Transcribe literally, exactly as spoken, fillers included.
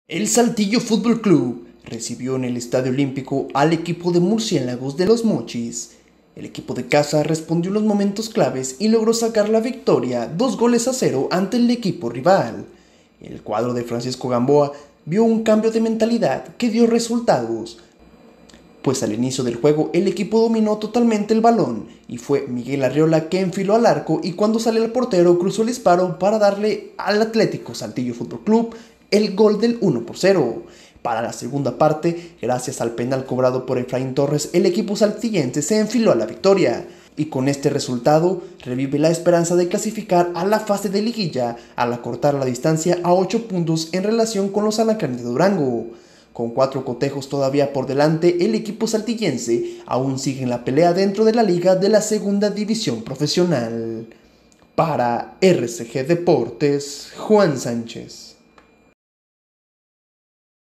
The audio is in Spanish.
El Saltillo Fútbol Club recibió en el Estadio Olímpico al equipo de Murciélagos de Los Mochis. El equipo de casa respondió en los momentos claves y logró sacar la victoria dos goles a cero ante el equipo rival. El cuadro de Francisco Gamboa vio un cambio de mentalidad que dio resultados, pues al inicio del juego el equipo dominó totalmente el balón y fue Miguel Arriola que enfiló al arco y cuando salió el portero cruzó el disparo para darle al Atlético Saltillo Fútbol Club el gol del uno por cero. Para la segunda parte, gracias al penal cobrado por Efraín Torres, el equipo saltillense se enfiló a la victoria y con este resultado revive la esperanza de clasificar a la fase de liguilla al acortar la distancia a ocho puntos en relación con los alacranes de Durango. Con cuatro cotejos todavía por delante, el equipo saltillense aún sigue en la pelea dentro de la liga de la segunda división profesional. Para R C G Deportes, Juan Sánchez.